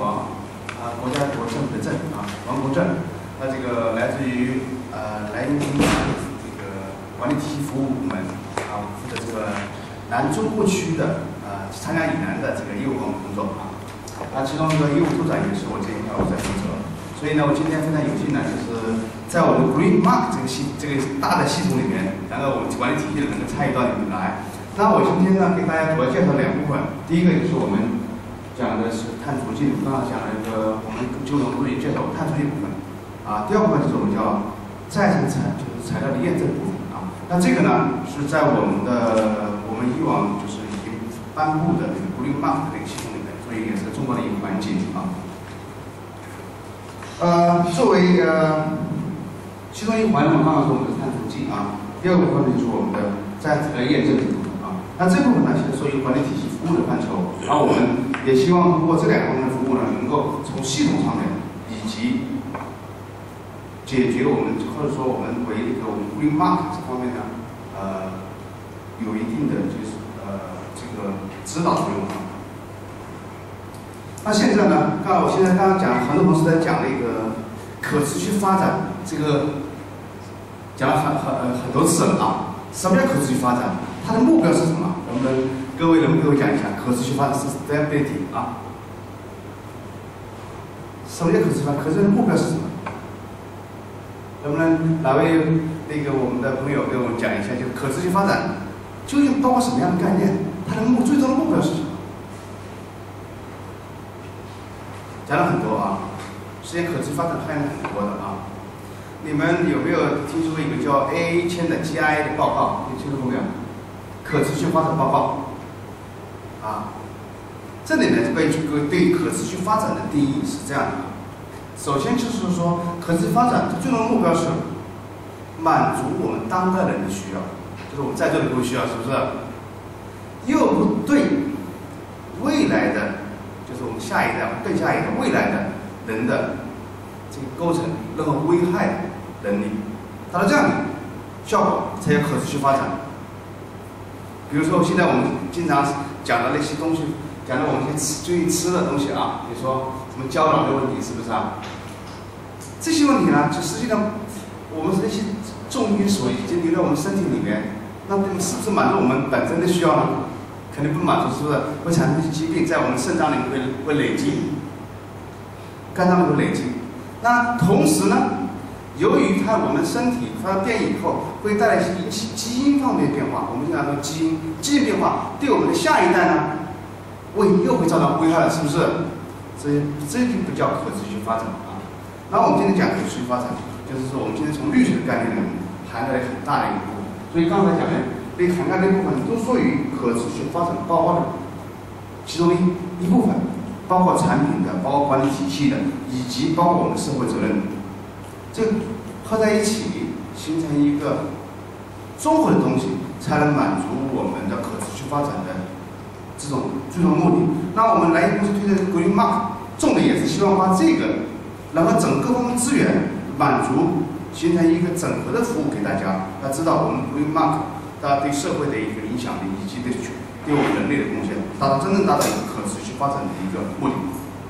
王国家国政府的政王国政，他这个来自于莱茵集团这个管理体系服务部门负责这个南中部区的长江以南的这个业务工作其中这个业务部长也是我这一块我在负责。所以呢，我今天非常有幸呢，就是在我们 Green Mark 这个大的系统里面，然后我们管理体系能够参与到里面来。那我今天呢，给大家主要介绍两部分。第一个就是我们讲的是碳足迹，刚刚讲了一个我们金融都已经介绍碳足迹部分第二部分就是我们叫再生就是材料的验证部分那这个呢是在我们以往就是已经颁布的这个 Green Mark 这个系统里面，所以也是中国的一个环节作为其中一环呢，刚刚说我们的碳足迹第二个部分就是我们的再生材料验证的部分那这部分呢，其实属于管理体系服务的范畴，然后我们也希望通过这两方面的服务呢，能够从系统上面以及解决我们或者说我们为这个我们 Green Mark 这方面呢，有一定的就是这个指导作用那现在呢，我现在刚刚讲，很多同事在讲那个可持续发展，这个讲了很多次了什么叫可持续发展？它的目标是什么？各位能给我讲一下可持续发展 sustainability 什么叫可持续发展？可持续的目标是什么？能不能哪位我们的朋友给我们讲一下，就是可持续发展究竟包括什么样的概念？它的最终的目标是什么？讲了很多实际上可持续发展还有很多的你们有没有听说过一个叫 AA1000的 GIA 的报告？你听说过没有？可持续发展报告这里面对可持续发展的定义是这样的首先就是说，可持续发展最终的目标是满足我们当代人的需要，就是我们在座的各位需要，是不是？又不对未来的，就是我们下一代、更下一代、未来的人的这个构成任何危害的能力，达到这样的效果才有可持续发展。比如说，现在我们经常讲的那些东西，讲的我们最近吃的东西比如说什么胶囊的问题，是不是这些问题呢，就实际上我们这些重金属已经流到我们身体里面，那是不是满足我们本身的需要呢？肯定不满足，是不是？会产生一些疾病，在我们肾脏里面会累积，肝脏里会累积。那同时呢，由于我们身体发生变异以后，会带来一些引起基因方面的变化。我们经常说基因变化对我们的下一代呢，又会造成危害了，是不是？这就不叫可持续发展然后我们今天讲可持续发展，就是说我们今天从绿色的概念里面涵盖了很大的一部分。所以刚才讲的涵盖的一部分都属于可持续发展包括的其中的一部分，包括产品的，包括管理体系的，以及包括我们的社会责任，这合在一起形成一个综合的东西，才能满足我们的可持续发展的这种最终目的。那我们莱茵公司推的 Green Mark， 重点也是希望把这个然后整个方面资源满足，形成一个整合的服务给大家。要知道我们 Green Mark 它对社会的一个影响力，以及对我们人类的贡献，真正达到一个可持续发展的一个目的。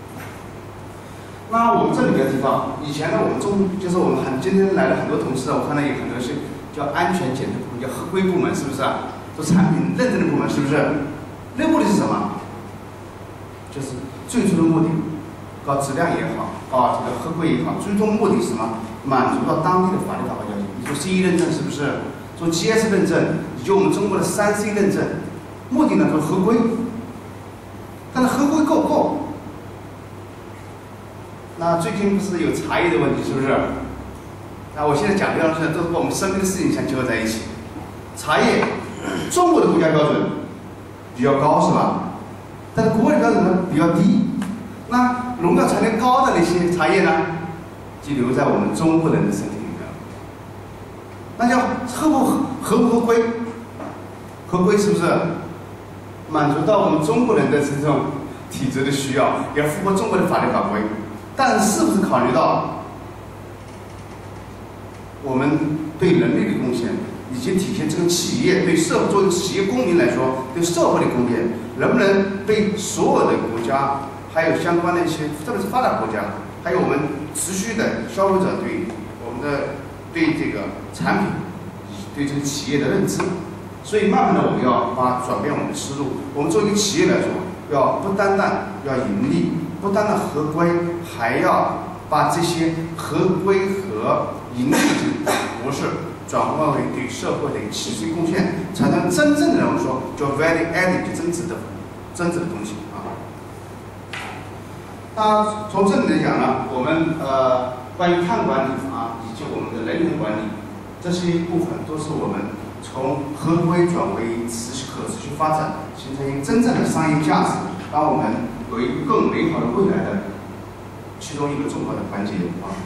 那我们这里面提到，以前呢，我们就是我们今天来了很多同事我看到有很多是叫安全检测部门，叫合规部门，是不是做产品认证的部门，是不是？那目的是什么？就是最初的目的，搞质量也好，搞这个合规也好，最终目的是什么？满足到当地的法律法规要求。你说 CE 认证是不是？做 GS 认证，以及我们中国的3C 认证，目的呢就是合规。但是合规够不够？那最近不是有茶叶的问题，是不是？那我现在讲的都是跟我们身边的事情相结合在一起。茶叶，中国的国家标准比较高，是吧？但是国外的标准呢比较低。那农药残留高的那些茶叶呢，就留在我们中国人的身体里面了。那叫合不合规？合规是不是满足到我们中国人的这种体质的需要，也符合中国的法律法规？但是不是考虑到我们对人类的贡献，以及体现这个企业对社会作为企业公民来说对社会的贡献，能不能被所有的国家还有相关的一些，特别是发达国家，还有我们持续的消费者对这个产品、对这个企业的认知。所以慢慢的我们要转变我们的思路。我们作为一个企业来说，要不单单要盈利，不单单合规，还要把这些合规和盈利的模式转换为对社会的起最贡献，才能真正的我们说叫 value added 增值的东西啊。那从这里来讲呢，我们关于碳管理啊，以及我们的能源管理这些部分，都是我们从合规转为可持续发展，形成一个真正的商业价值，让我们有一个更美好的未来的其中一个重要的环节啊。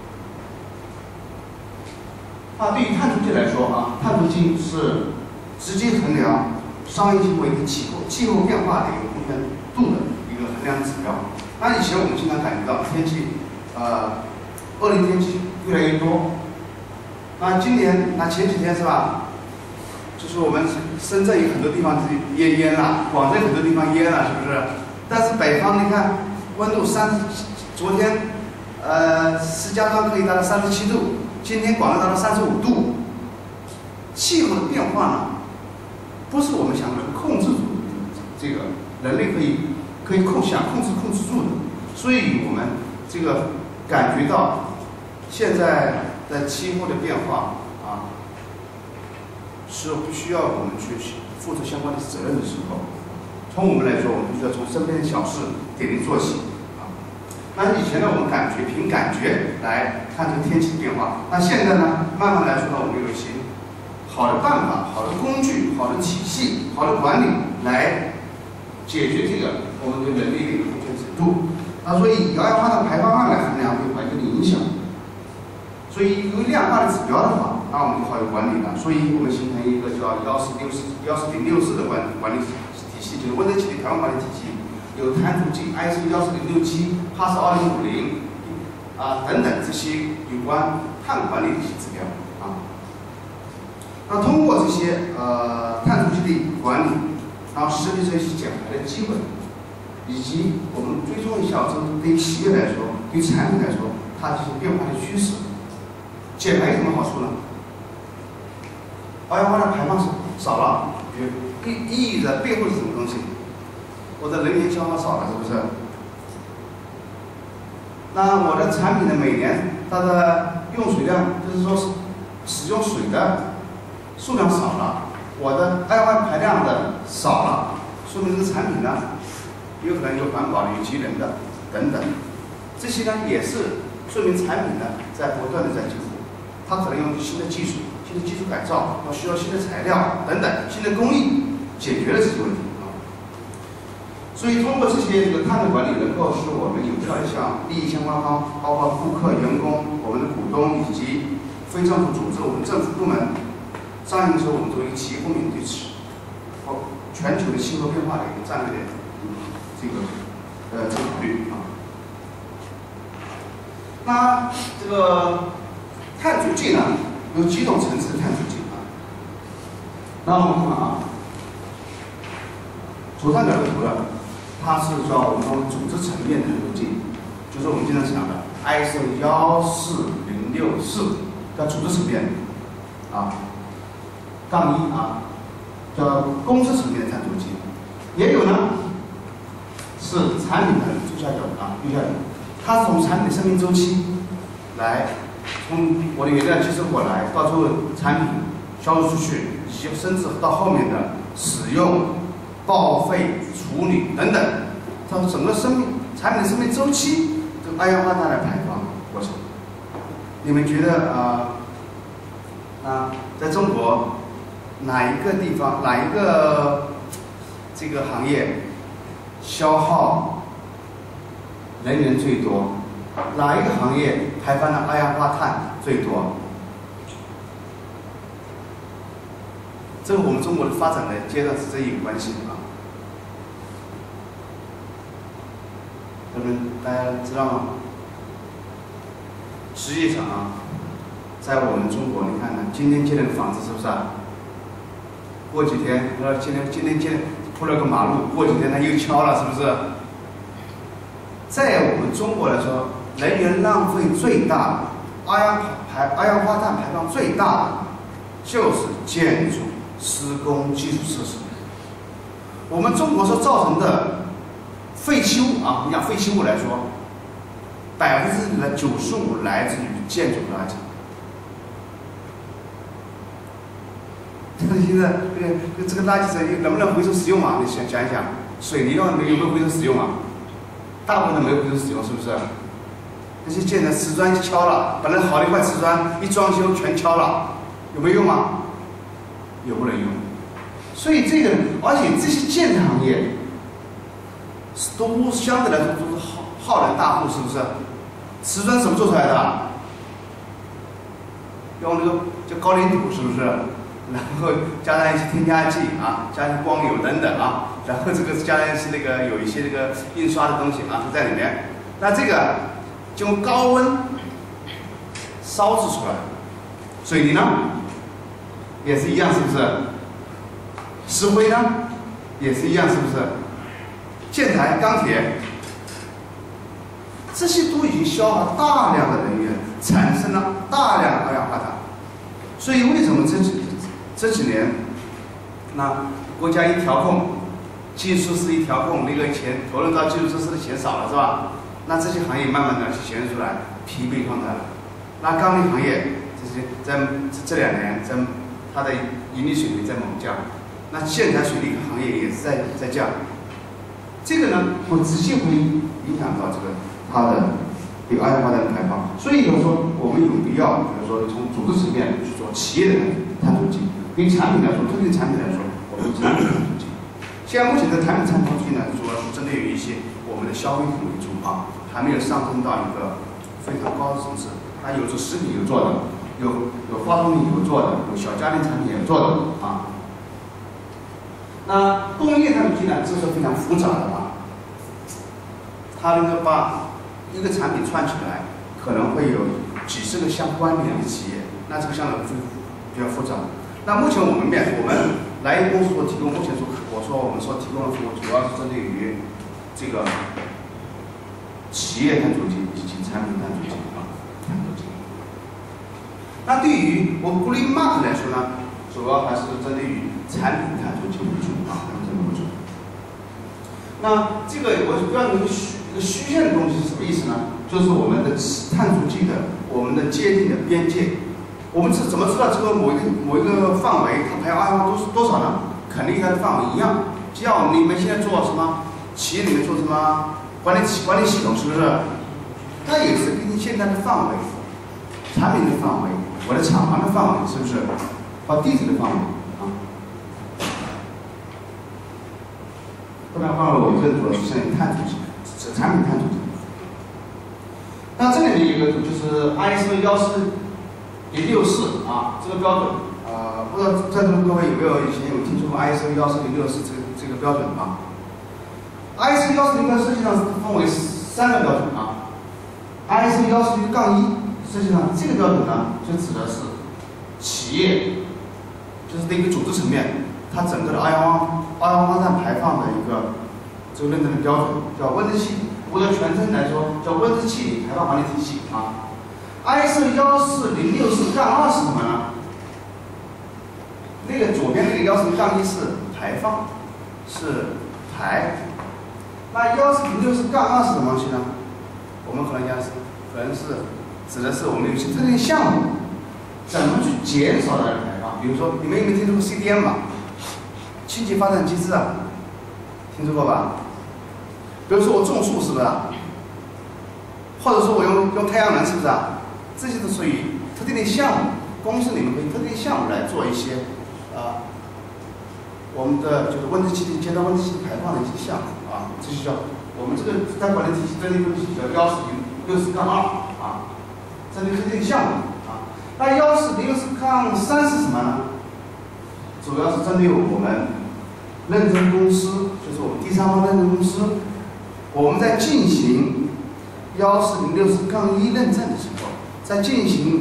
对于碳足迹来说啊，碳足迹是直接衡量商业行为对气候变化的一个贡献度的一个衡量指标。那以前我们经常感觉到天气，恶劣天气越来越多。那今年，前几天是吧？就是我们深圳有很多地方是淹了，广州很多地方淹了，是不是？但是北方你看温度昨天石家庄可以达到37度，今天广州达到35度。气候的变化呢，不是我们想控制住，这个人类可以控制住的。所以我们这个感觉到现在的气候的变化啊，是必须要我们去付出相关的责任的时候。从我们来说，我们必须要从身边的小事点滴做起啊。那以前呢，我们凭感觉来看这个天气的变化。那现在呢，慢慢来说呢，我们有一些好的办法、好的工具、好的体系、好的管理来解决这个我们对人类的一个贡献程度。所以以二氧化碳排放量来衡量对环境的影响。所以有量化的指标的话，那我们就好有管理了。所以我们形成一个叫14064的管理体系，就是温室气体排放管理体系，有碳足迹 ISO 14067、哈斯2050等等这些有关碳管理的一些指标啊。那通过这些碳足迹的管理，然后识别这些减排的机会，以及我们追踪一下，对于企业来说，对于产品来说，它这些变化的趋势。减排有什么好处呢？二氧化碳排放少了，意义的背后是什么东西？我的能源消耗少了，是不是？那我的产品的每年它的用水量，就是说使用水的数量少了，我的二氧化碳排量的少了，说明这个产品呢，有可能有环保的、有节能的等等，这些呢也是说明产品呢在不断的在进步。它可能用新的技术改造，需要新的材料等等新的工艺解决了这些问题啊。所以通过这些碳的管理，能够使我们有效的向利益相关方，包括顾客、员工、我们的股东以及非政府组织、我们政府部门，彰显出我们作为企业公民对全球的气候变化的一个战略的这个考虑啊。那这个碳足迹呢，有几种层次的碳足迹啊。那我们看啊，左上角的图呢，它是叫我们说组织层面的碳足迹，就是我们经常讲的 ISO 14064叫组织层面啊，杠1啊，叫公司层面的碳足迹。也有呢是产品的右下角啊，右下角，它是从产品的生命周期来。从我的原料接收过来，到最后产品销售出去，以及甚至到后面的使用、报废、处理等等，它整个产品的生命周期，这个二氧化碳的排放过程，你们觉得在中国哪一个地方、哪一个这个行业消耗能源最多？哪一个行业排放的二氧化碳最多？这和我们中国的发展的阶段是真有关系的啊。大家知道吗？实际上啊，在我们中国，你看看今天建了个房子，是不是啊？过几天，今天铺了个马路，过几天它又敲了，是不是？ 在我们中国来说，能源浪费最大的、二氧化碳排放最大的，就是建筑施工基础设施。我们中国所造成的废弃物啊，你讲废弃物来说，95%来自于建筑垃圾。现在这个垃圾能不能回收使用啊？你想一想，水泥有没有回收使用啊？大部分都没有回收使用，是不是？那些建材瓷砖敲了，本来好的一块瓷砖一装修全敲了，有没有用吗？有不能用。所以这个，而且这些建材行业都相对来说都是浩然大物，是不是？瓷砖怎么做出来的？用那个叫高岭土，是不是？然后加上一些添加剂啊，加上光油等等啊，然后这个加上一些有一些印刷的东西啊，都在里面。那这个就用高温烧制出来。水泥呢，也是一样，是不是？石灰呢，也是一样，是不是？建材、钢铁，这些都已经消耗大量的能源，产生了大量的二氧化碳。所以为什么这几年，那国家一调控，基础设施一调控，那个钱投入到基础设施的钱少了，是吧？那这些行业慢慢的就显示出来疲惫状态了。那钢铁行业在这2年它的盈利水平在猛降，那建材水泥行业也是在降。这个呢，会直接会影响到它的二氧化碳的排放。所以说，我们有必要，比如说从组织层面去做企业的碳足迹。对于产品来说，特定产品来说，我们产品碳足迹。现在目前的产品碳足迹呢，主要是针对于一些我们的消费品为主啊，还没有上升到一个非常高的层次。它有做食品有做的，有化妆品有做的，有小家电产品有做的啊。那工业碳足迹呢，这是非常复杂的啊，它能够把一个产品串起来，可能会有几十个相关联的企业，那这个相对比较复杂。那目前我们来公司所提供，目前我们所提供的服务，主要是针对于这个企业碳足迹以及产品碳足迹啊，碳足迹。那对于我们 Green Mark 来说呢，主要还是针对于产品碳足迹为主啊，这个为主。那这个我标准一个虚线的东西是什么意思呢？就是我们的碳足迹的我们的界定的边界。我们是怎么知道这个某一个范围它排二氧化碳多少呢？肯定它的范围一样。就像你们现在做什么企业里面做什么管理系统，是不是？它也是根据现在的范围、产品的范围、我的厂房的范围，是不是？和地址的范围啊。不然的话，我这主要是相应碳足迹，是产品碳足迹。那这里面有一个就是ISO 14064啊，这个标准不知道在座各位有没有以前有听说过 ISO 14064这个标准啊 ？ISO 14064实际上分为3个标准啊。ISO 140-1，实际上这个标准呢，就指的是企业，就是一个组织层面，它整个的二氧化碳排放的一个这个认证的标准，叫温室气体，或者全称来说叫温室气体排放管理体系啊。ISO 14064-2是什么呢？那个左边那个140-1是排放，是排。那140-6是什么东西呢？我们可能是指的是我们有些特定项目怎么去减少它的排放。比如说，你们有没有听说过 CDM 吧？清洁发展机制啊，听说过吧？比如说我种树，是不是？或者说我用太阳能，是不是啊？这些都属于特定的项目，公司里面会特定项目来做一些我们的就是温室气体减少温室气体排放的一些项目啊，这就叫我们这个在管理体系针对东西叫140-64-2啊，针对特定项目啊。那140-64-3是什么呢？主要是针对我们认证公司，就是我们第三方认证公司，我们在进行140-64-1认证的时候，在进行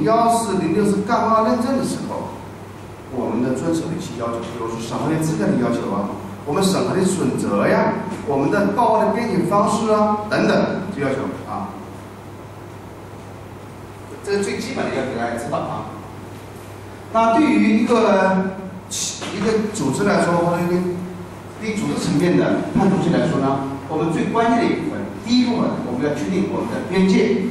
140-64-2认证的时候，我们的遵守的一些要求，比如说什么的资格的要求啊， 我们审核的准则呀，我们的报告的编辑方式啊，等等，这要求啊。这是最基本的要给大家知道啊。那对于一个组织来说，或者一个组织层面的判读器来说呢，我们最关键的一部分，第一部分我们要确定我们的边界。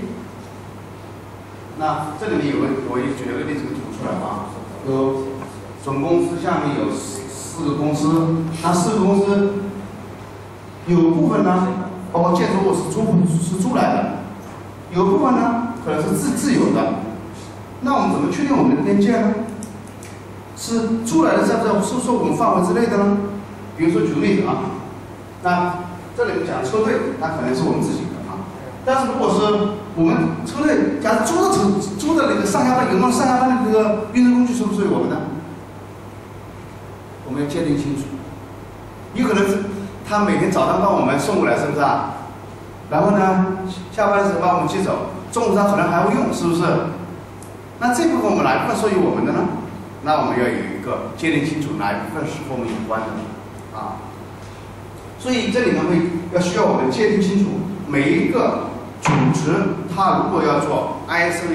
那这里面我也举了个例子图出来啊，总公司下面有4个公司，那4个公司有部分呢，包括建筑物是租来的，有部分呢可能是自有的。那我们怎么确定我们的边界呢？是租来的是不是我们范围之内的呢？比如说举个例子啊，那这里面讲车队，那可能是我们自己的啊。但是如果是我们车队，假如租的那个上下班有没有上下班的那个运动工具，是不是我们的？我们要界定清楚。有可能是他每天早上帮我们送过来，是不是啊？然后呢，下班的时候把我们接走，中午他可能还会用，是不是？那这部分我们哪一部分属于我们的呢？那我们要有一个界定清楚哪一部分是和我们有关的啊。所以这里面要需要我们界定清楚每一个组织，它如果要做 ISO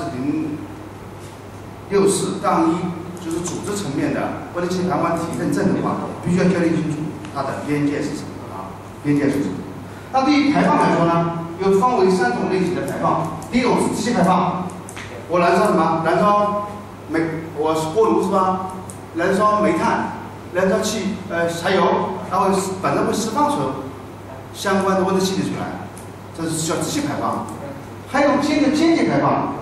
14064-1，就是组织层面的温室气排放体认证的话，必须要界定清楚它的边界是什么啊？边界是什么？那对于排放来说呢，又分为3种类型的排放。第一种是机械排放，我燃烧什么？燃烧我是锅炉是吧？燃烧煤炭、燃烧柴油，它会本身会释放出相关的温室气体出来，这是叫机械排放。还有间接排放。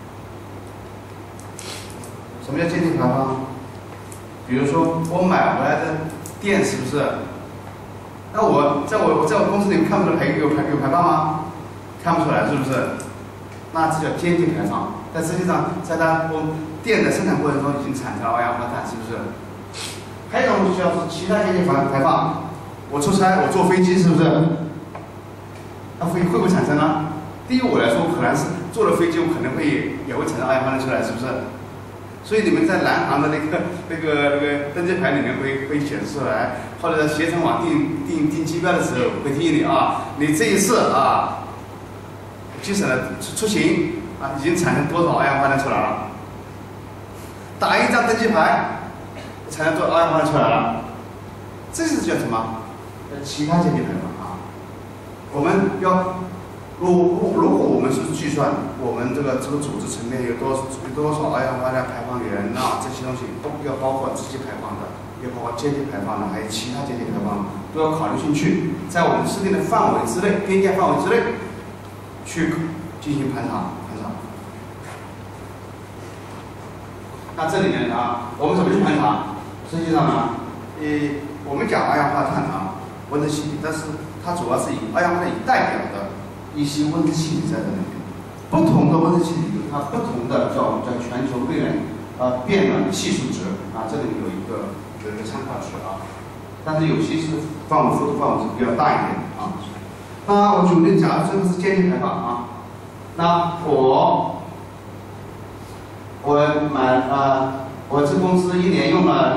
什么叫间接排放？比如说我买回来的电是不是？那我在我公司里面看不出来有排放吗？看不出来是不是？那这叫间接排放。但实际上，在电的生产过程中已经产生了二氧化碳，是不是？还有一种叫是其他间接排放。我出差，我坐飞机，是不是？那会不会产生呢？对于我来说，可能是坐了飞机，我可能也会产生二氧化碳出来，是不是？所以你们在南航的那个登机牌里面会显示出来，或者在携程网订机票的时候会提醒你啊，你这一次啊，节省了出行啊，已经产生多少二氧化碳出来了？打一张登机牌，产生多少二氧化碳出来了？这是叫什么？其他间接排放啊。我们要，如果我们是计算我们这个组织层面有多少二氧化碳排放源啊，这些东西都要包括直接排放的，也包括间接排放的，还有其他间接排放的，都要考虑进去，在我们制定的范围之内，边界范围之内，去进行盘查。那这里面啊，我们怎么去盘查？实际上呢，我们讲二氧化碳啊，温室气体，但是它主要是以二氧化碳代表的一些温室气体在这里面。不同的温室气体有它不同的叫全球变暖系数值啊，这里有一个参考值啊。但是有些是幅度范围是比较大一点的啊。那我举个例子讲，这个是间接排放啊。那我这公司一年用了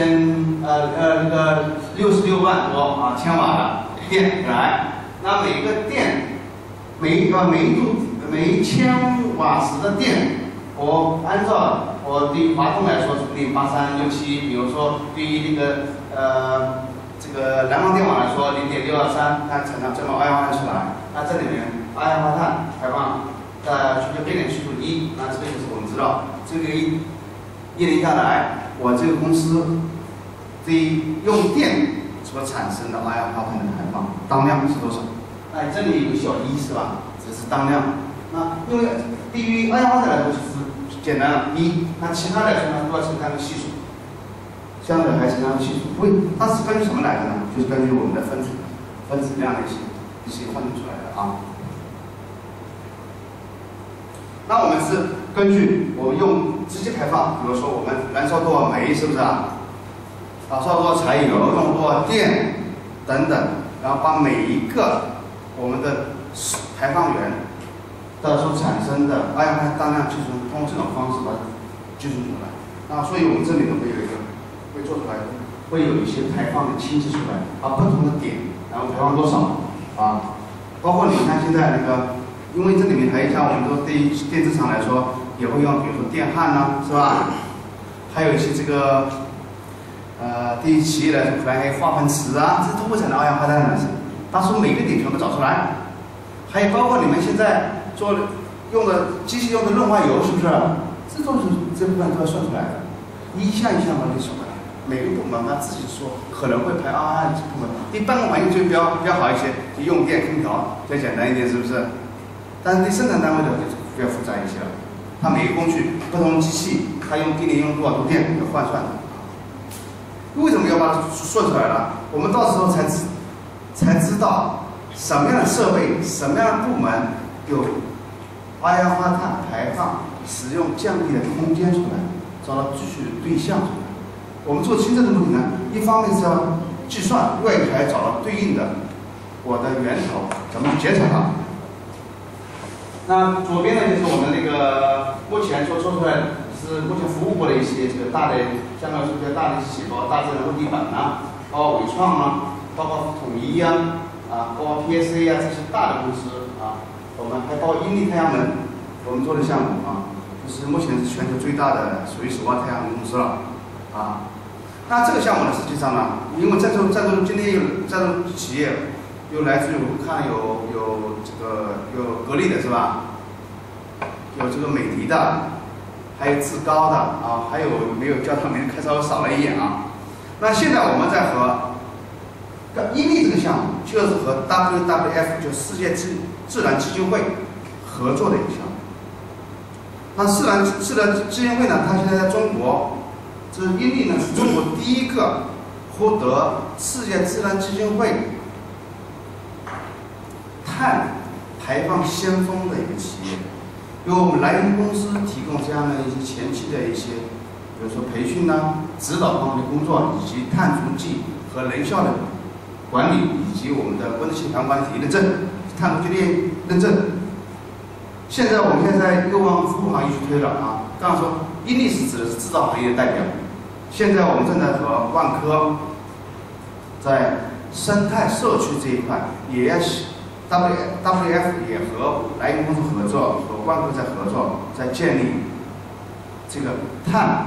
66万多千瓦的电来，那每个电每一千瓦时的电，我按照我对于华东来说是0.8367，比如说对于这个南方电网来说0.623，它产生这么二氧化碳出来，那这里面二氧化碳排放全球变脸系数1，那这个就是我们知道这个一年下来，我这个公司对用电所产生的二氧化碳的排放当量是多少？哎，这里有个小1是吧？这是当量。那因为对于二氧化碳来说是简单了1，那其他来说呢都要承担个系数，相对还承担个系数。它是根据什么来的呢？就是根据我们的分子量的一些换算出来的啊。那我们是根据我们用直接排放，比如说我们燃烧多少煤，是不是啊？烧多少柴油，用多少电等等，然后把每一个我们的排放源的所产生的二氧化碳当量计算，通过这种方式把它计算出来。那所以我们这里呢会做出来会有一些排放的清晰出来，不同的点，然后排放多少包括你看现在那个，因为这里面还有像我们说对于电子厂来说，也会用比如说电焊呐，是吧？还有一些这个对于企业来说，可能还有化粪池啊，这都会产生二氧化碳的。当时每个点全部找出来，还有包括你们现在做用的机器用的润滑油，是不是？这都是这部分都要算出来的，一项一项把它算出来。每个部门它自己说可能会排二氧化碳部分，对办公环境就比较好一些，就用电空调比较简单一点，是不是？但是对生产单位的就比较复杂一些了，它每个工序不同机器，它一年用多少度电要换算的。为什么要把它算出来了？我们到时候才知道什么样的设备、什么样的部门有二氧化碳排放使用降低的空间出来，找到继续的对象出来。我们做清这个目的呢，一方面是要计算，另外一个还要找到对应的我的源头，怎么减少它。那左边呢，就是我们那个目前做出来的是目前服务过的一些这个大的，相对来说比较大的一些企业，包括大自然落地板啊，包括伟创啊，包括统一啊，包括 PSA 啊这些大的公司我们还包括英利太阳能，我们做的项目就是目前是全球最大的属于首钢太阳能公司了那这个项目呢，实际上呢，因为在座今天在座企业有来自于我们看有这个有格力的是吧？有这个美的的，还有志高的还有没有叫他名字稍微少了一眼那现在我们在和英利这个项目，就是和 WWF 就世界自然基金会合作的一个项目。那自然基金会呢，它现在在中国，这英利呢是中国第一个获得世界自然基金会碳排放先锋的一个企业，由我们莱茵公司提供这样的一些前期的一些，比如说培训指导方面的工作，以及碳足迹和能效的管理，以及我们的温室气团管理认证、碳足迹认证。现在我们又往服务行业去推了刚刚说英利是指的是制造行业的代表，现在我们正在和万科在生态社区这一块也要WWF 也和莱茵公司合作，和万科在合作，在建立这个碳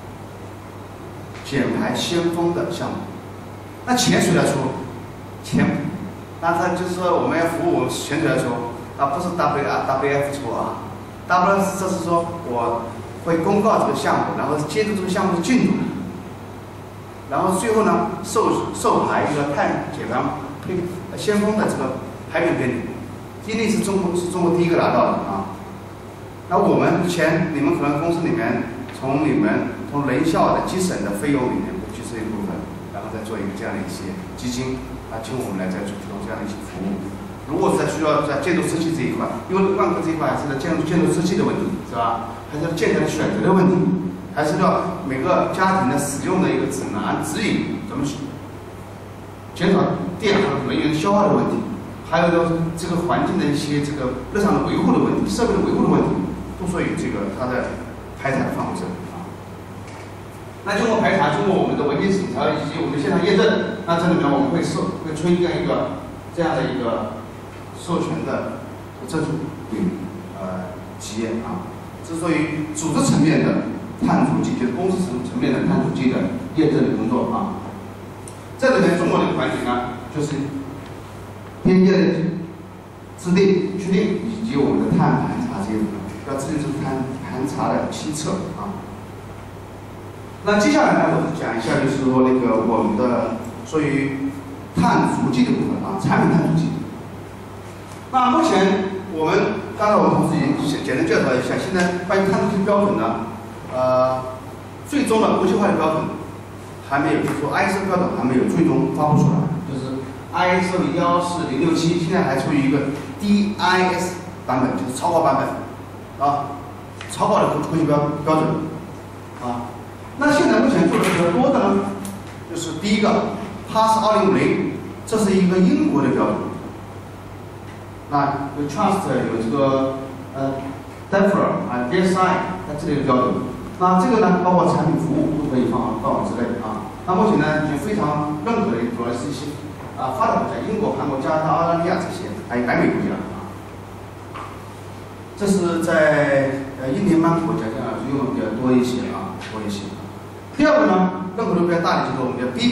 减排先锋的项目。那钱谁来出？钱，那他就是说我们要服务，钱谁来出？不是 WWF 出WWF 这是说我会公告这个项目，然后监督这个项目的进度，然后最后呢授牌一个碳减排先锋的这个排名给你。英利是中国第一个拿到的那我们你们可能公司里面从能效的基省的费用里面会去这一部分，然后再做一个这样的一些基金请我们来再去提供这样的一些服务。如果在需要在建筑设计这一块，因为万科这一块还是在建筑设计的问题，是吧？还是建材的选择的问题，还是要每个家庭的使用的一个指南指引，怎么去减少电和能源消耗的问题，还有这个环境的一些这个日常的维护的问题、设备的维护的问题，都属于这个它的排查的范围之内那经过排查，经过我们的文件审查以及我们的现场验证，那这里面我们会推荐一个这样的一个授权的证书给企业这是属于组织层面的碳足迹，就是公司层面的碳足迹的验证的工作这里面中国的环节呢，就是边界的制定、确定，以及我们的碳盘查这一部分，要制定出碳盘查的清册那接下来呢，我讲一下，就是说我们的属于碳足迹的部分产品碳足迹。那目前我们刚才我们同事已经简单介绍一下，现在关于碳足迹标准呢，最终的国际化的标准还没有，就是说 ISO 标准还没有最终发布出来，就是 ISO 14067现在还处于一个 DIS 版本，就是超高版本超高的国际标准那现在目前做的比较多的呢，就是第一个 PAS 2050，这是一个英国的标准。那有 Trust 有这个DEFRA BSI 它这类的标准。那这个呢，包括产品服务都可以放之内那目前呢，已经非常认可的主要是一些发达国家，英国、韩国、加拿大、澳大利亚这些，还有北美国家这是在印第安国家这样用的比较多一些多一些。第二个呢，认可度比较大的就是我们的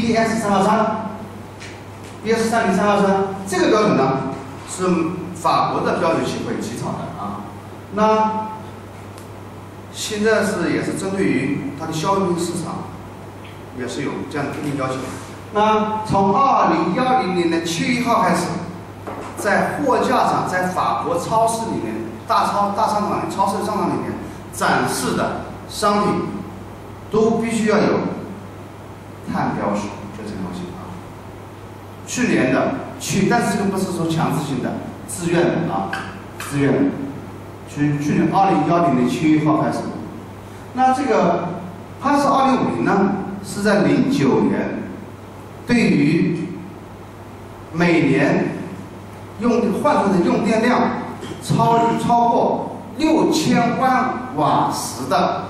BPS 323，BS 30323这个标准呢是法国的标准协会起草的那现在也是针对于它的消费品市场，也是有这样的特定要求。那从2010年的7月1号开始，在货架上，在法国超市里面、大商场、超市商场里面展示的商品，都必须要有碳标识，就这个东西去年的但是这个不是说强制性的，自愿的自愿的。去年2010年7月1号开始。那这个PAS 2050呢，是在09年，对于每年换算的用电量超过6000万瓦时的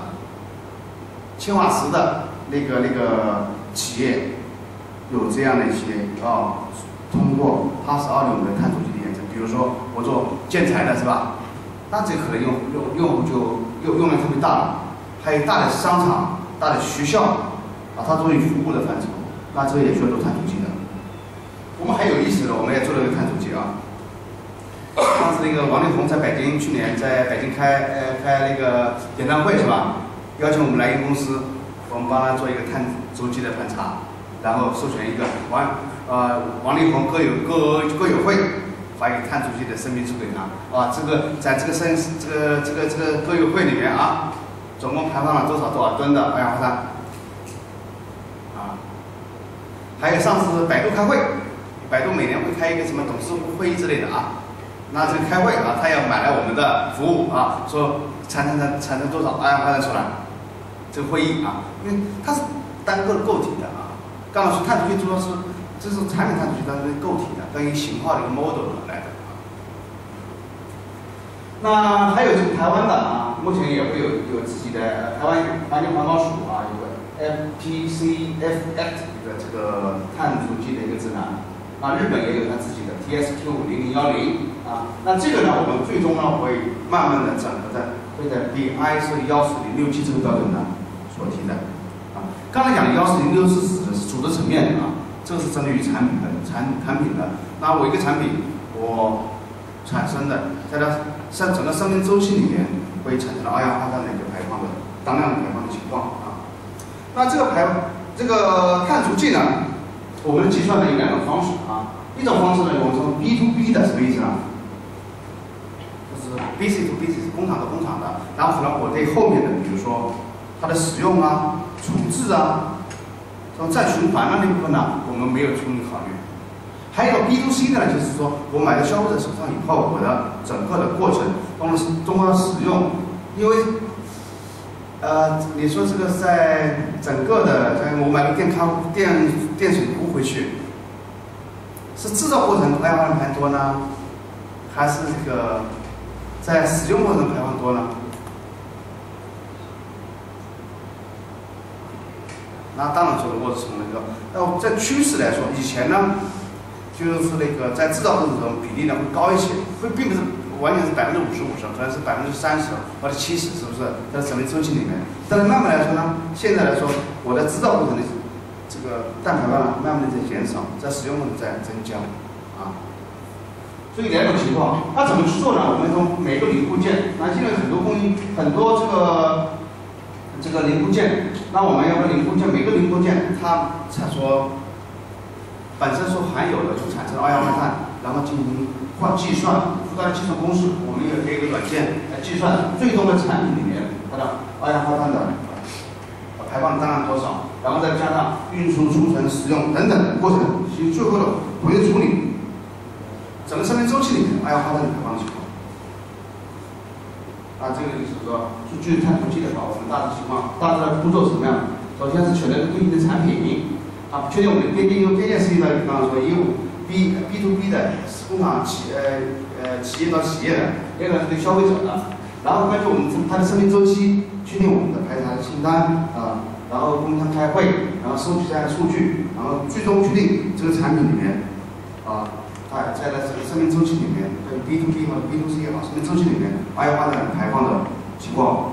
那个企业，有这样的一些通过PAS 2050的碳足迹的验证。比如说我做建材的是吧？那这可能用户就用量特别大了。还有大的商场、大的学校它作为服务的范畴，那这个也需要做碳足迹的。我们还有意思的，我们也做了一个碳足迹上次那个王力宏去年在北京开那个演唱会是吧？邀请我们来一个公司，我们帮他做一个碳足迹的盘查，然后授权一个王力宏歌友会。发一个碳足迹的声明书给他这个在这个歌友会里面总共排放了多少吨的二氧化碳还有上次百度开会，百度每年会开一个什么董事会议之类的那这个开会他要买来我们的服务说产生多少二氧化碳出来，这个会议因为它是单个的构体的刚刚说碳足迹主要是这是产品碳足迹，它是构体的，跟一个型号的一个 model 来的。那还有这个台湾的目前也会有自己的台湾环境环保署有个 FPCF-Act 这个碳足迹的一个指南日本也有它自己的 TSQ0010那这个呢，我们最终呢会慢慢的整合在会在比 ISO 14067这个标准呢所提的刚才讲的14066是指的是组织层面这个是针对于产品的。那我一个产品我产生的，在它整个生命周期里面会产生二氧化碳的一个排放的当量的排放的情况那这个碳足迹呢，我们计算的有2种方式一种方式呢，我们说 B to B 的什么意思呢？就是 BC to BC 是工厂到工厂的，然后可能我对后面的，比如说它的使用处置再循环那部分呢，我们没有充分考虑。还有 B to C 呢，就是说我买到消费者手上以后，我的整个的过程，通过使用，因为你说这个在整个的，我买个电水壶回去，是制造过程二氧化碳排多呢，还是这个在使用过程排放多呢？那当然说，如果是从在趋势来说，以前呢，就是那个在制造过程中比例呢会高一些，并不是完全是55%，可能是30%或者70%，是不是？在生命周期里面，但是慢慢来说呢，现在来说，我在制造过程的这个碳排放慢慢的在减少，在使用过程在增加所以2种情况，那怎么去做呢？我们从每个零部件，现在很多这个零部件，那我们要把每个零部件它所本身所含有的所产生的二氧化碳，然后进行计算，附带计算公式，我们也可以有个软件来计算最终的产品里面它的二氧化碳的排放当量多少，然后再加上运输、储存、使用等等的过程，其实最后的回收处理，整个生命周期里面二氧化碳的排放情况。这个就是说，具体碳足迹的话，我们大致的步骤是什么样的？首先是选择对应的产品，确定我们的边界是一个，比方说业务 B to B 的工厂企业到企业的，第二个是对消费者的，然后根据它的生命周期，确定我们的排查的清单然后供应商开会，然后收集这样的数据，然后最终决定这个产品里面在这个生命周期里面，对 B to B 和 B to C 也好，生命周期里面二氧化碳排放的情况。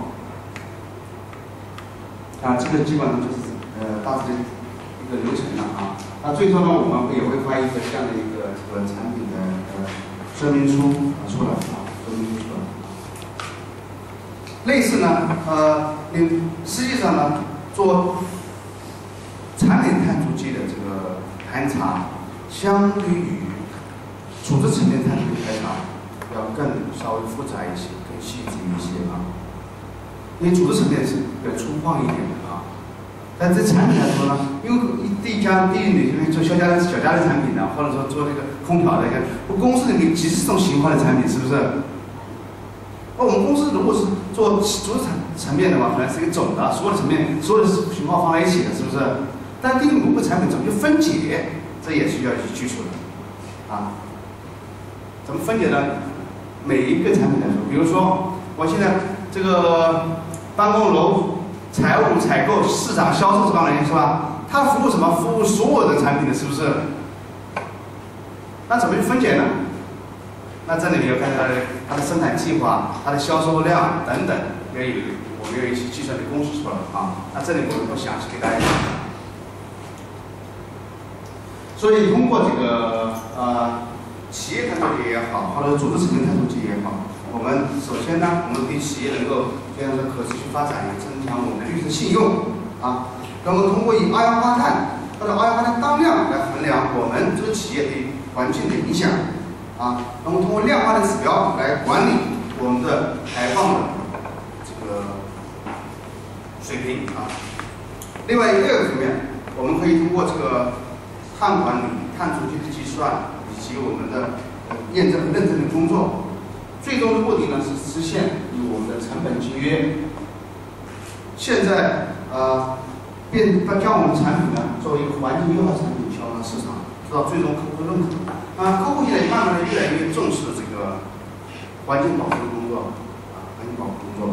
这个基本上就是大致的一个流程了啊。那最终呢，我们也会发一个这样的一个这个产品的说明书出来啊，说明书出来。类似呢，实际上呢，做产品碳足迹的这个盘查，相对于组织层面碳足迹排查要更稍微复杂一些，更细致一些啊。因为组织层面是更粗犷一点的啊，但这产品来说呢，因为第一家里面做小家电产品的，或者说做这个空调的，公司里面几十种型号的产品，是不是？那我们公司如果是做组织层面的话，可能是一个总的，所有的层面、所有的型号放在一起的，是不是？但对于某个产品怎么去分解，这也需要去基础的啊。怎么分解呢？每一个产品来说，比如说我现在这个办公楼、财务、采购、市场、销售这帮人是吧？他服务什么？服务所有的产品的，是不是？那怎么去分解呢？那这里面要看它的生产计划、它的销售量等等，我们有一些计算的公式出来啊。那这里我们不详细给大家讲。所以通过这个企业碳足迹也好，或者组织层面碳足迹也好，我们首先呢，我们对企业能够这样的可持续发展，也增强我们的绿色信用啊。能够通过以二氧化碳或者二氧化碳当量来衡量我们这个企业对环境的影响啊。那么通过量化的指标来管理我们的排放的这个水平啊。另外第二个层面，我们可以通过这个碳管理、碳足迹的计算以及我们的验证、认证的工作，最终的目的呢是实现以我们的成本节约。现在将我们产品呢作为一个环境优化产品销到市场，得到最终客户的认可。客户现在慢慢的越来越重视这个环境保护的工作环境保护工作。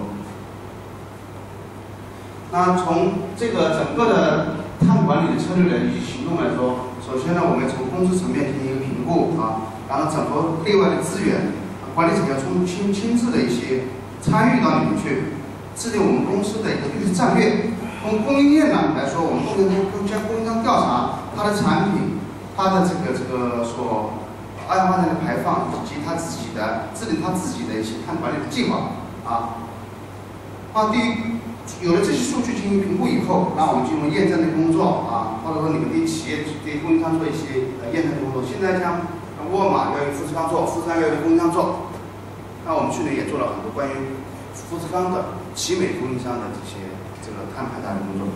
那从这个整个的碳管理的策略以及行动来说，首先呢，我们从公司层面进行一个评估然后整合内外的资源，管理层要亲自的一些参与到里面去，制定我们公司的一个绿色战略。从供应链呢来说，我们将供应商调查它的产品，它的这个所二氧化碳的排放，以及它自己的制定它自己的一些碳管理的计划对于有了这些数据进行评估以后，那我们进入验证的工作或者说你们对企业对供应商做一些验证的工作。现在像沃尔玛要有富士康做，富士康要有供应商做。那我们去年也做了很多关于富士康的奇美供应商的这个碳排放的工作，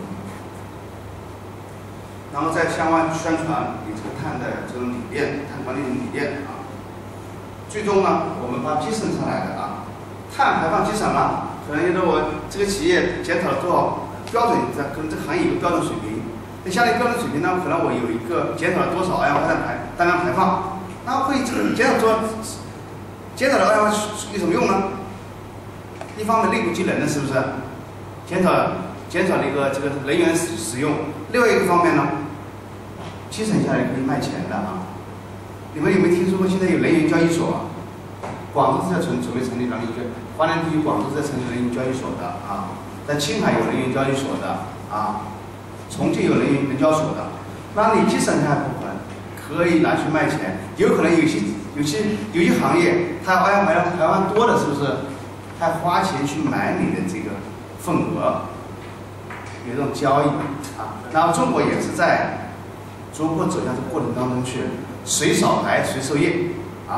然后再相关宣传你这个碳的这种理念、碳管理的理念最终呢，我们把节省下来的碳排放节省了，可能因为我这个企业检讨了多少标准，可能这个行业有个标准水平，那下列标准水平呢，可能我有一个检讨了多少二氧化碳单量排放，那会这个检讨的二氧化碳有什么用呢？一方面内部节能的，是不是？减少了一个这个能源使用。另外一个方面呢，节省下来可以卖钱的你们有没有听说过现在有能源交易所广州是在准备成立能源华南地区广州是在成立能源交易所的在青海有能源交易所的重庆有能交所的。那你节省下来部分可以拿去卖钱，有可能有些行业它二氧化碳排放多了，是不是？还花钱去买你的这个份额，有这种交易然后中国也是在逐步走向这个过程当中去，谁少排谁受益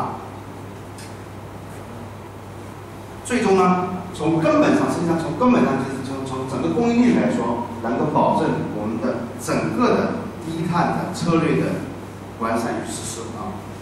最终呢，从根本上就是从整个供应链来说，能够保证我们的整个的低碳的策略的完善与实施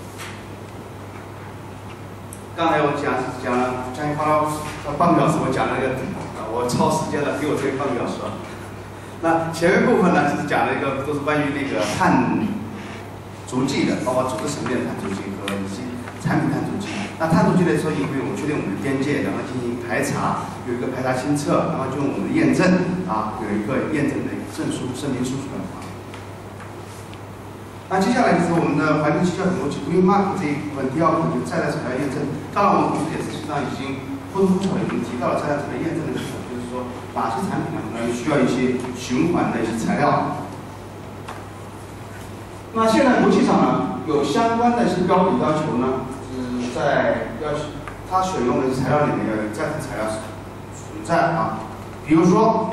刚才我讲了将近花了半个小时，我讲了一个我超时间了，给我这个半个小时那前面部分呢，就是讲了一个都是关于那个碳足迹的，包括组织层面的碳足迹和以及产品碳足迹。那碳足迹来说，因为我们确定我们的边界，然后进行排查，有一个排查清册，然后就我们的验证有一个验证的一个证书、声明书出来啊。那接下来就是我们的环境气效统计 Green Mark 这一部分，第二部分就是在材料验证。当然，我们同时也实际上已经或多或少已经提到了在材料验证的系统，就是说哪些产品呢，可能需要一些循环的一些材料。那现在国际上呢，有相关的一些标准要求呢，是在它选用的材料里面要有再生材料存在啊。比如说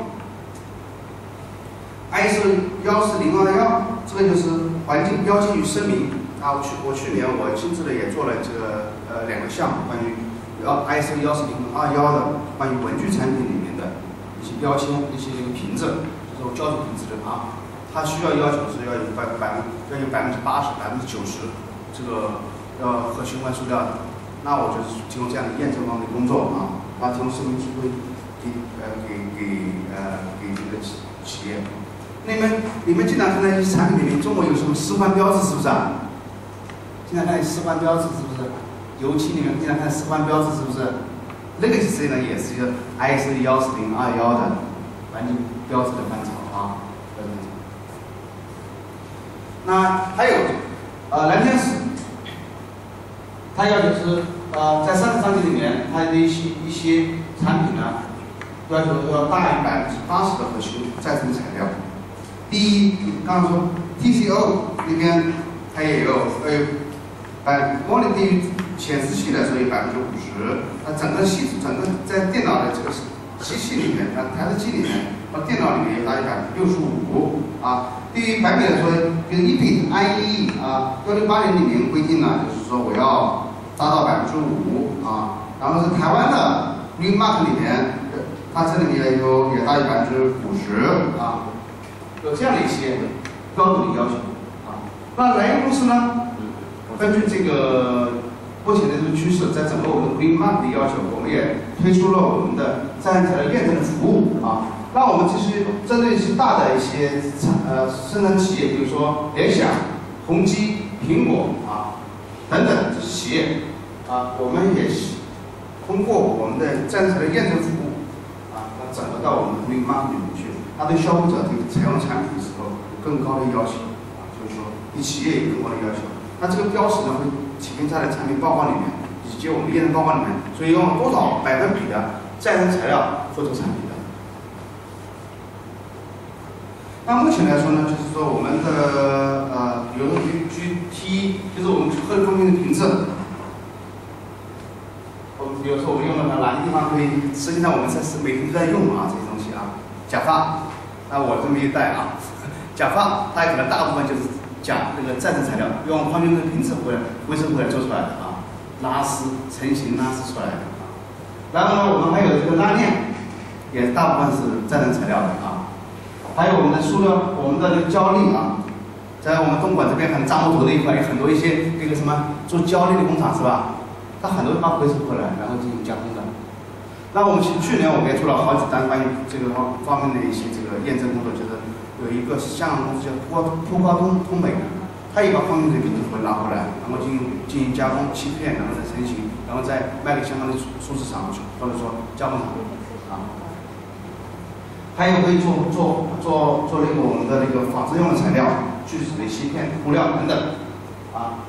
ISO 14021，这个就是环境标记与声明啊。我去年我亲自的也做了这个2个项目，关于ISO 14021的关于文具产品里面的一些标签、一些凭证，这种胶质凭证啊。它需要求是要有80%、90%这个要和循环塑料的，那我就是提供这样的验证方面的工作啊，把提供声明书会给这个企业。你们经常看到一些产品里面，中国有什么示范标志，是不是啊？经常看示范标志是不是？油漆里面经常看示范标志是不是？那个其实呢也是一个 ISO 14021的环境标志的范畴啊。那还有蓝天使，它要求是在30章节里面，它的一些产品呢，要求要大于80%的可循再生材料。第一，刚刚说 TCO 里边它也有光你对于显示器来说有50%，那整个在电脑的这个机器里面，台式机里面和电脑里面有大于65%啊。对于白米来说，就是1 IEE 啊，1680里面规定呢，就是说我要达到5%啊。然后是台湾的 Green Mark 里面，它这里面也大于50%啊，有这样的一些标准的要求啊。那莱茵公司呢，根据这个目前的这个趋势，在整个我们的 Green Mark 的要求，我们也推出了我们的再生材料验证的服务啊。那我们其实针对一些大的一些生产企业，比如说联想、宏基、苹果啊等等这些企业啊，我们也通过我们的再生材料验证服务啊，那整合到我们的 Green Mark 里面去。它对消费者对采用产品的时候有更高的要求啊，就是说对企业有更高的要求。那这个标识呢会体现在产品报告里面，以及我们验证报告里面，所以用多少百分比的再生材料做这个产品的。那目前来说呢，就是说我们的比如说 GT， 就是我们各方面的凭证。我们比如说我们用了哪些地方可以，实际上我们是每天都在用啊这些东西啊。假发，那我这么一戴啊，假发它可能大部分就是讲那个再生材料，用矿泉水瓶子微生物来做出来的啊，拉丝成型拉丝出来的啊。然后呢，我们还有这个拉链，也大部分是再生材料的啊。还有我们的塑料，我们的这个胶粒啊，在我们东莞这边很大木头的一块，有很多一些那个什么做胶粒的工厂是吧？它很多把回收回来，然后进行加工的。那我们去年我们也做了好几单关于这个方面的一些这个验证工作，就是有一个香港公司叫铺高通美的，它也把矿泉水瓶子会拿回来，然后进行加工切片，然后再成型，然后再卖给相关的树脂厂或者说加工厂啊。还有可以做那个我们的那个纺织用的材料，聚酯的锡片、布料等等啊。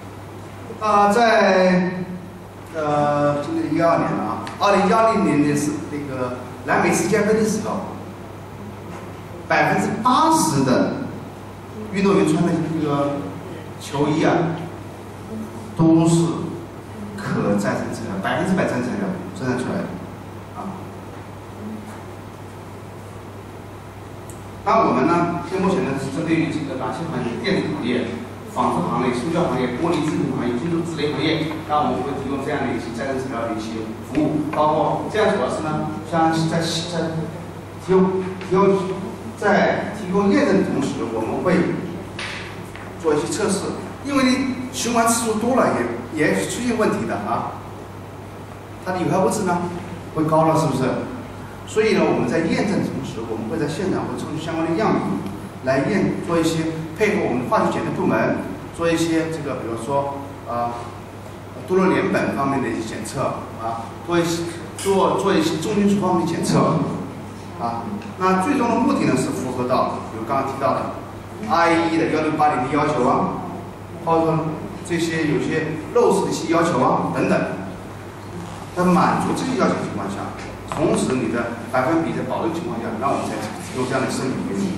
在今年12年了啊，2010年的是那个南美世界杯的时候，80%的运动员穿的这个球衣啊，都是可再生材料，100%再生材料生产出来的啊。那我们呢，现目前呢是针对于这个哪些行业？电子行业、纺织行业、塑胶行业、玻璃制品行业、金属制类行业，那我们会提供这样的一些再生材料的一些服务，包括这样主要是呢，像在提供验证的同时，我们会做一些测试，因为你循环次数多了也出现问题的啊，它的有害物质呢会高了，是不是？所以呢，我们在验证的同时，我们会在现场会抽取相关的样品来做一些配合我们的化学检测部门做一些这个，比如说多氯联苯方面的一些检测啊，做一些重金属方面的检测啊。那最终的目的呢是符合到比如刚刚提到的 IEEE 的1680的要求啊，包括这些有些漏式的一些要求啊等等。在满足这些要求情况下，同时你的百分比在保证情况下，那我们才提供这样的申请规定。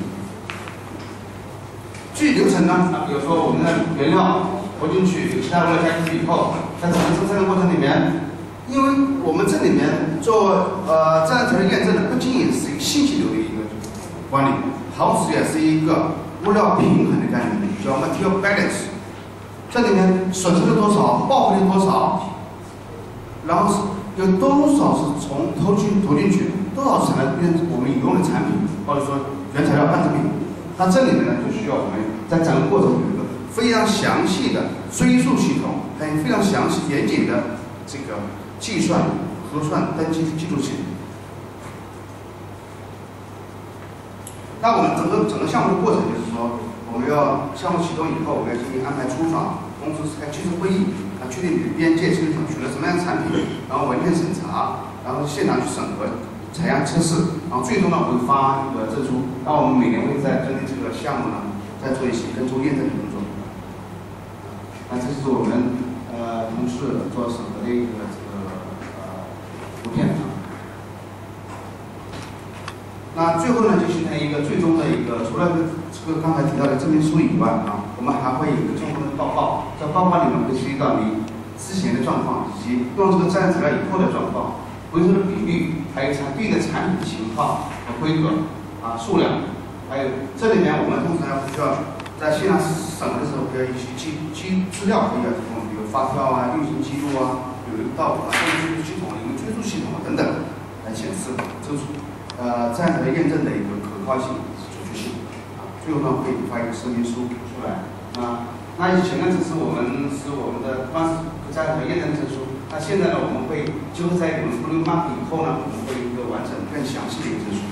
具体流程呢，比如说我们的原料投进去，有其他物料加进去以后，在整个生产的过程里面，因为我们这里面做自然材料验证的，不仅仅是一个信息流的一个管理，同时也是一个物料平衡的概念，叫 material balance。这里面损失了多少，报废了多少，然后有多少是从投进去，多少成了我们引用的产品，或者说原材料半成品。那这里面呢，就需要我们在整个过程有一个非常详细的追溯系统，还有非常详细严谨的这个计算、核算、登记记录系统。那我们整个项目的过程就是说，我们要项目启动以后，我们要进行安排出访，公司开技术会议，确定你的边界生产取得什么样的产品，然后文件审查，然后现场去审核、采样测试，然后最终呢，我们会发一个证书。那我们每年会在针对这个项目呢，再做一些跟踪验证的工作。那这是我们同事做审核的一个图片啊。那最后呢，就形成一个最终的一个，除了这个刚才提到的证明书以外啊，我们还会有一个综合的报告。这报告里面会涉及到你之前的状况，以及用这个自然材料以后的状况，回收的比率，还有对应的产品情况和规格啊、数量，还有这里面我们通常要需要在现场审核的时候，会有一些资料可以要提供，比如发票啊、运行记录啊、有一个到证据系统、有一个追溯系统等等，来显示这是自然材料验证的一个可靠性、准确性啊。最后呢，会发一个声明书出来啊。那以前呢，只是我们的光是自然材料验证证书。那现在呢，我们会结合在我们Blue Mark以后呢，我们会有一个完整、更详细的一个证书。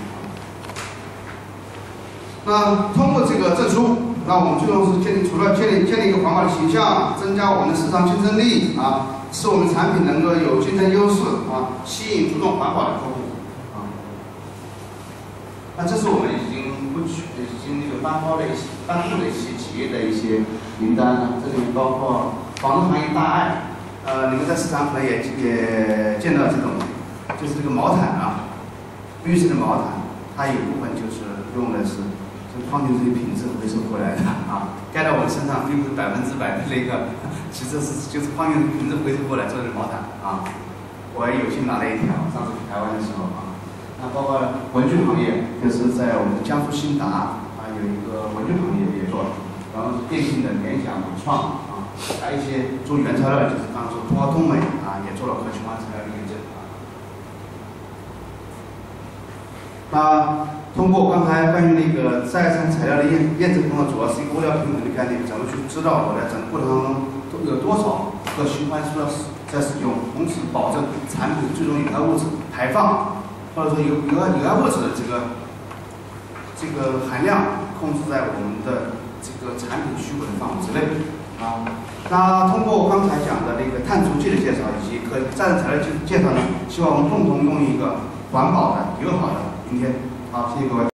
那通过这个证书，那我们最终是除了建立一个环保的形象，增加我们的市场竞争力啊，使我们产品能够有竞争优势啊，吸引主动环保的客户啊。那这是我们已经那个颁布的一些企业的一些名单呢，这里面包括纺织行业大爱。你们在市场可能也见到这种，就是这个毛毯啊，绿色的毛毯，它有部分就是用的是矿泉水瓶子回收过来的啊，盖在我们身上并不是100%的那个，其实就是矿泉水瓶子回收过来做的毛毯啊。我也有幸拿了一条，上次去台湾的时候啊。那包括文具行业，就是在我们江苏新达啊有一个文具行业也做，然后电信的联想、伟创。还有一些做原材料，就是刚刚说中华东美啊，也做了可循环材料的验证啊。通过刚才关于那个再生材料的验证工作，主要是一个物料平衡的概念，怎么去知道我在整个过程当中有多少可循环塑料在使用，同时保证产品最终有害物质排放，或者说有害物质的这个含量控制在我们的这个产品许可的范围之内。那通过刚才讲的那个碳足迹的介绍以及可再生材料介绍呢，希望我们共同用一个环保的、友好的明天。好，谢谢各位。